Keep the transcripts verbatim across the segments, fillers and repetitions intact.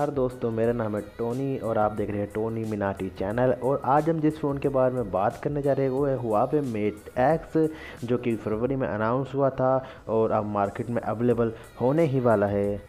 नमस्कार दोस्तों, मेरा नाम है टोनी और आप देख रहे हैं टोनी मिनाटी चैनल। और आज हम जिस फ़ोन के बारे में बात करने जा रहे हैं वो है Huawei मेट एक्स, जो कि फरवरी में अनाउंस हुआ था और अब मार्केट में अवेलेबल होने ही वाला है।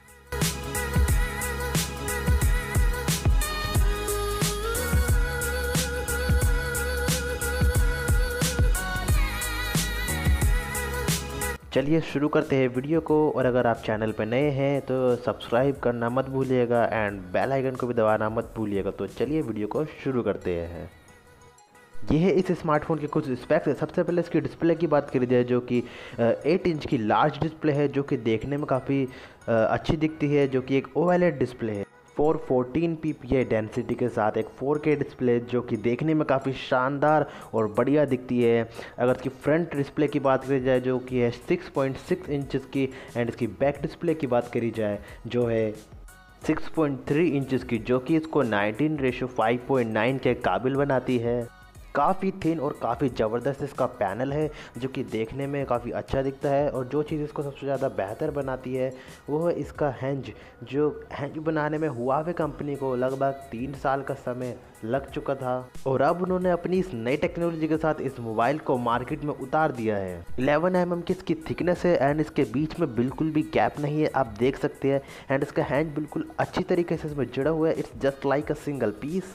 चलिए शुरू करते हैं वीडियो को। और अगर आप चैनल पर नए हैं तो सब्सक्राइब करना मत भूलिएगा एंड बेल आइकन को भी दबाना मत भूलिएगा। तो चलिए वीडियो को शुरू करते हैं। ये है इस स्मार्टफोन के कुछ स्पेक्स है। सबसे पहले इसकी डिस्प्ले की बात करी जाए, जो कि एट इंच की लार्ज डिस्प्ले है, जो कि देखने में काफ़ी अच्छी दिखती है, जो कि एक ओएलईडी डिस्प्ले है। Four fourteen P P I density के साथ एक फोर के डिस्प्ले, जो कि देखने में काफ़ी शानदार और बढ़िया दिखती है। अगर इसकी फ्रंट डिस्प्ले की बात करी जाए, जो कि है सिक्स पॉइंट सिक्स इंचेस की, एंड इसकी बैक डिस्प्ले की बात करी जाए जो है सिक्स पॉइंट थ्री इंचेस की, जो कि इसको nineteen ratio five point nine के काबिल बनाती है। काफ़ी थिन और काफ़ी ज़बरदस्त इसका पैनल है, जो कि देखने में काफ़ी अच्छा दिखता है। और जो चीज़ इसको सबसे ज़्यादा बेहतर बनाती है वो है इसका हैंज। जो हैंज बनाने में Huawei कंपनी को लगभग तीन साल का समय लग चुका था, और अब उन्होंने अपनी इस नई टेक्नोलॉजी के साथ इस मोबाइल को मार्केट में उतार दिया है। इलेवन एम एम की इसकी थिकनेस है एंड इसके बीच में बिल्कुल भी गैप नहीं है, आप देख सकते हैं। एंड इसका हैंज बिल्कुल अच्छी तरीके से इसमें जुड़ा हुआ है। It's just like a single piece.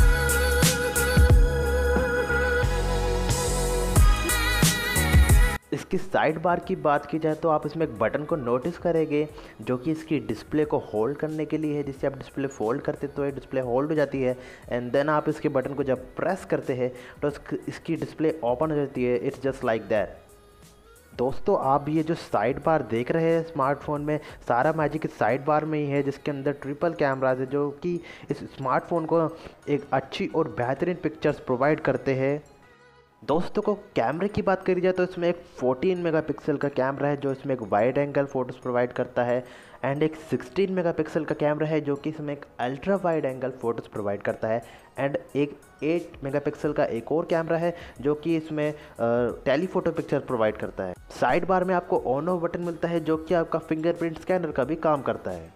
इसकी साइड बार की बात की जाए तो आप इसमें एक बटन को नोटिस करेंगे, जो कि इसकी डिस्प्ले को होल्ड करने के लिए है। जिससे आप डिस्प्ले फोल्ड करते तो ये डिस्प्ले होल्ड हो जाती है, एंड देन आप इसके बटन को जब प्रेस करते हैं तो इसकी डिस्प्ले ओपन हो जाती है। It's just like that. दोस्तों, आप ये जो साइड बार देख रहे हैं स्मार्टफोन में, सारा मैजिक इस साइड बार में ही है, जिसके अंदर ट्रिपल कैमराज है, जो कि इस स्मार्टफोन को एक अच्छी और बेहतरीन पिक्चर्स प्रोवाइड करते हैं। दोस्तों को कैमरे की बात करी जाए तो इसमें एक फोर्टीन मेगापिक्सल का कैमरा है, जो इसमें एक वाइड एंगल फ़ोटोज़ प्रोवाइड करता है, एंड एक सिक्सटीन मेगापिक्सल का कैमरा है, जो कि इसमें एक ultra wide angle photos provide करता है, एंड एक एट मेगापिक्सल का एक और कैमरा है, जो कि इसमें टेलीफोटो पिक्चर प्रोवाइड करता है। साइड बार में आपको ऑन ऑफ बटन मिलता है, जो कि आपका फिंगरप्रिंट स्कैनर का भी काम करता है।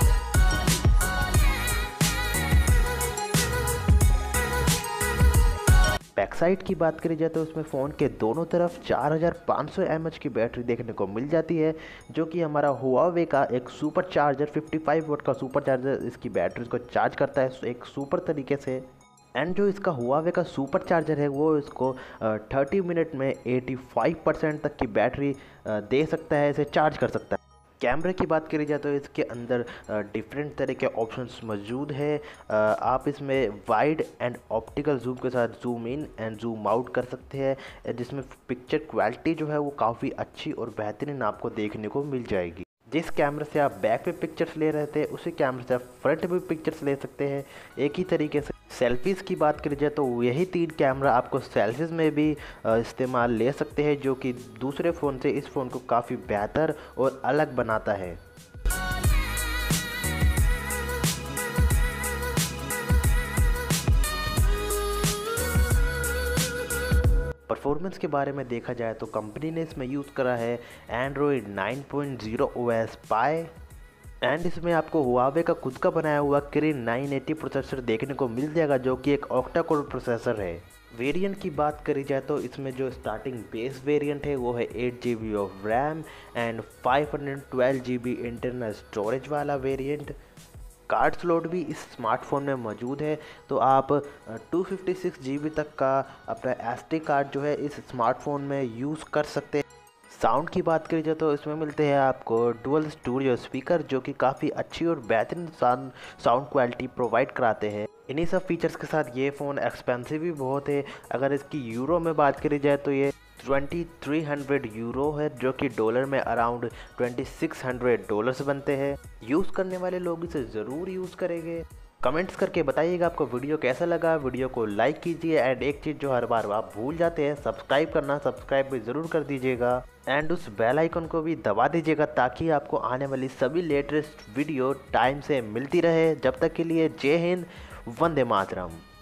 बैक साइड की बात करी जाए तो उसमें फ़ोन के दोनों तरफ चार हज़ार पाँच सौ एम एच की बैटरी देखने को मिल जाती है, जो कि हमारा Huawei का एक सुपर चार्जर पचपन वोल्ट का सुपर चार्जर इसकी बैटरी को चार्ज करता है एक सुपर तरीके से। एंड जो इसका Huawei का सुपर चार्जर है वो इसको थर्टी मिनट में पचासी परसेंट तक की बैटरी दे सकता है, इसे चार्ज कर सकता है। कैमरे की बात करी जाए तो इसके अंदर डिफरेंट तरह के ऑप्शंस मौजूद है। आप इसमें वाइड एंड ऑप्टिकल जूम के साथ zoom in and zoom out कर सकते हैं, जिसमें पिक्चर क्वालिटी जो है वो काफ़ी अच्छी और बेहतरीन आपको देखने को मिल जाएगी। जिस कैमरे से आप बैक पे पिक्चर्स ले रहे थे, उसी कैमरे से आप फ्रंट पे पिक्चर्स ले सकते हैं एक ही तरीके से। सेल्फीज़ की बात करी जाए तो यही तीन कैमरा आपको सेल्फीज़ में भी इस्तेमाल ले सकते हैं, जो कि दूसरे फ़ोन से इस फ़ोन को काफ़ी बेहतर और अलग बनाता है। परफॉर्मेंस के बारे में देखा जाए तो कंपनी ने इसमें यूज़ करा है Android nine point zero O S Pie, and इसमें आपको Huawei का खुद का बनाया हुआ किरिन नाइन एटी प्रोसेसर देखने को मिल जाएगा, जो कि एक ऑक्टा कोर प्रोसेसर है। वेरिएंट की बात करी जाए तो इसमें जो स्टार्टिंग बेस वेरिएंट है वो है eight G B of RAM and five hundred twelve G B internal storage वाला वेरिएंट। कार्ड स्लॉट भी इस स्मार्टफोन में मौजूद है, तो आप two fifty six G B तक का अपना एस डी कार्ड जो है इस स्मार्टफोन में यूज़ कर सकते हैं। साउंड की बात करी जाए तो इसमें मिलते हैं आपको डुअल स्टूडियो स्पीकर, जो कि काफ़ी अच्छी और बेहतरीन साउंड क्वालिटी प्रोवाइड कराते हैं। इन्हीं सब फीचर्स के साथ ये फ़ोन एक्सपेंसिव भी बहुत है। अगर इसकी यूरो में बात करी जाए तो ये ट्वेंटी थ्री हंड्रेड यूरो है, जो कि डॉलर में around twenty six hundred dollars बनते हैं। यूज़ करने वाले लोग इसे ज़रूर यूज़ करेंगे। कमेंट्स करके बताइएगा आपको वीडियो कैसा लगा। वीडियो को लाइक कीजिए, एंड एक चीज़ जो हर बार आप भूल जाते हैं, सब्सक्राइब करना, सब्सक्राइब भी ज़रूर कर दीजिएगा, एंड उस बेल आइकन को भी दबा दीजिएगा, ताकि आपको आने वाली सभी लेटेस्ट वीडियो टाइम से मिलती रहे। जब तक के लिए जय हिंद, वंदे मातरम।